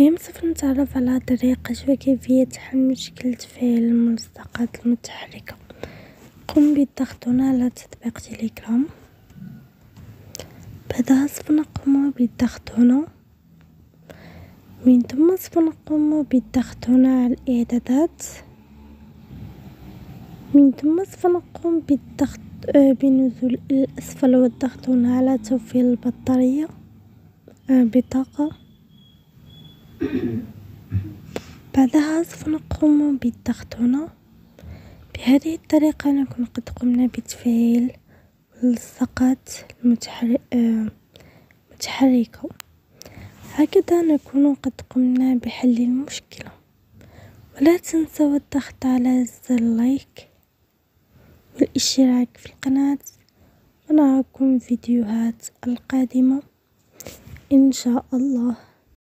اليوم سوف نتعرف على طريقة وكيفية حل مشكلة فعل الملصقات المتحركة. قم بالضغط هنا على تطبيق تيليجرام. بعدها سوف نقوم بالضغط هنا، من ثم سوف نقوم بالضغط هنا على الإعدادات، من ثم سوف نقوم بالضغط بنزول الأسفل والضغط هنا على توفير البطارية بطاقة. بعدها سوف نقوم بالضغط هنا. بهذه الطريقة نكون قد قمنا بتفعيل الملصقات المتحركة. هكذا نكون قد قمنا بحل المشكلة، ولا تنسوا الضغط على زر اللايك والاشتراك في القناة، ونراكم في فيديوهات القادمة إن شاء الله.